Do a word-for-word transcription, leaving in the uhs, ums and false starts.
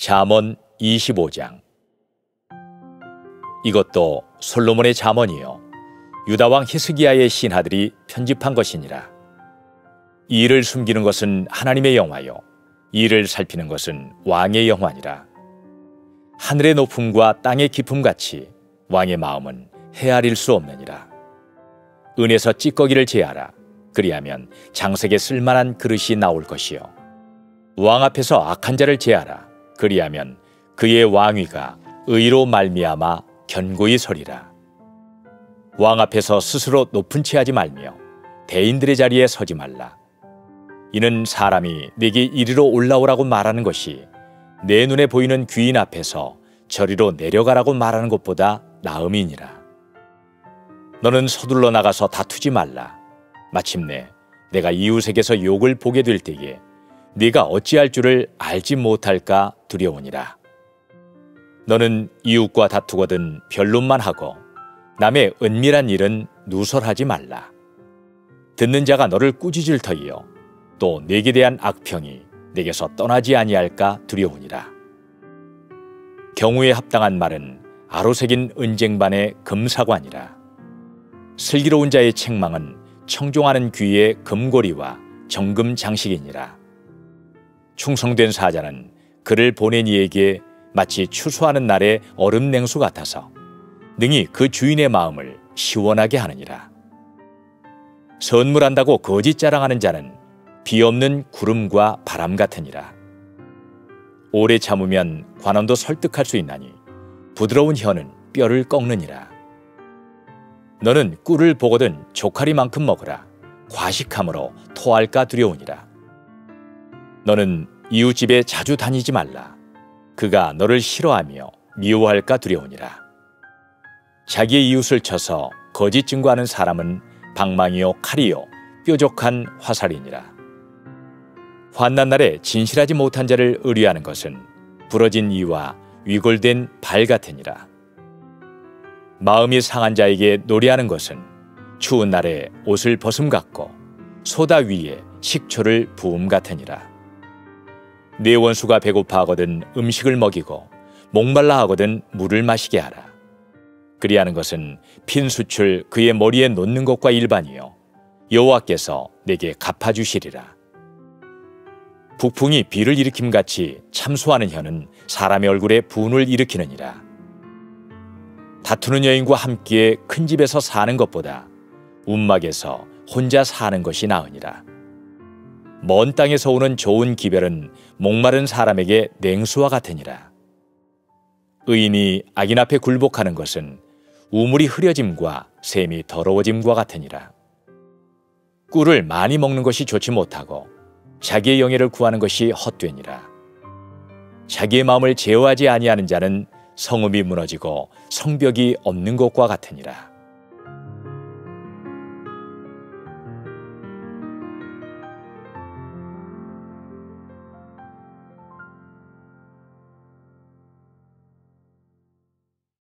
잠언 이십오 장. 이것도 솔로몬의 잠언이요 유다왕 히스기야의 신하들이 편집한 것이니라. 이를 숨기는 것은 하나님의 영화요 이를 살피는 것은 왕의 영화니라. 하늘의 높음과 땅의 깊음같이 왕의 마음은 헤아릴 수 없느니라. 은에서 찌꺼기를 제하라. 그리하면 장색에 쓸만한 그릇이 나올 것이요 왕 앞에서 악한 자를 제하라. 그리하면 그의 왕위가 의로 말미암아 견고히 서리라. 왕 앞에서 스스로 높은 채 하지 말며 대인들의 자리에 서지 말라. 이는 사람이 네게 이리로 올라오라고 말하는 것이 내 눈에 보이는 귀인 앞에서 저리로 내려가라고 말하는 것보다 나음이니라. 너는 서둘러 나가서 다투지 말라. 마침내 내가 이웃에게서 욕을 보게 될 때에 네가 어찌할 줄을 알지 못할까 두려우니라. 너는 이웃과 다투거든 변론만 하고 남의 은밀한 일은 누설하지 말라. 듣는 자가 너를 꾸짖을 터이요 또 네게 대한 악평이 네게서 떠나지 아니할까 두려우니라. 경우에 합당한 말은 아로새긴 은쟁반의 금사관이라. 슬기로운 자의 책망은 청종하는 귀의 금고리와 정금 장식이니라. 충성된 사자는 그를 보낸 이에게 마치 추수하는 날의 얼음 냉수 같아서 능히 그 주인의 마음을 시원하게 하느니라. 선물한다고 거짓 자랑하는 자는 비 없는 구름과 바람 같으니라. 오래 참으면 관원도 설득할 수 있나니 부드러운 혀는 뼈를 꺾느니라. 너는 꿀을 보거든 조카리만큼 먹으라. 과식함으로 토할까 두려우니라. 너는 이웃집에 자주 다니지 말라. 그가 너를 싫어하며 미워할까 두려우니라. 자기의 이웃을 쳐서 거짓 증거하는 사람은 방망이요 칼이요 뾰족한 화살이니라. 환난 날에 진실하지 못한 자를 의뢰하는 것은 부러진 이와 위골된 발 같으니라. 마음이 상한 자에게 노래하는 것은 추운 날에 옷을 벗음 같고 소다 위에 식초를 부음 같으니라. 네 원수가 배고파하거든 음식을 먹이고 목말라 하거든 물을 마시게 하라. 그리하는 것은 핀 숯을 그의 머리에 놓는 것과 일반이요 여호와께서 내게 갚아주시리라. 북풍이 비를 일으킴같이 참소하는 혀는 사람의 얼굴에 분을 일으키느니라. 다투는 여인과 함께 큰 집에서 사는 것보다 움막에서 혼자 사는 것이 나으니라. 먼 땅에서 오는 좋은 기별은 목마른 사람에게 냉수와 같으니라. 의인이 악인 앞에 굴복하는 것은 우물이 흐려짐과 샘이 더러워짐과 같으니라. 꿀을 많이 먹는 것이 좋지 못하고 자기의 영예를 구하는 것이 헛되니라. 자기의 마음을 제어하지 아니하는 자는 성읍이 무너지고 성벽이 없는 것과 같으니라.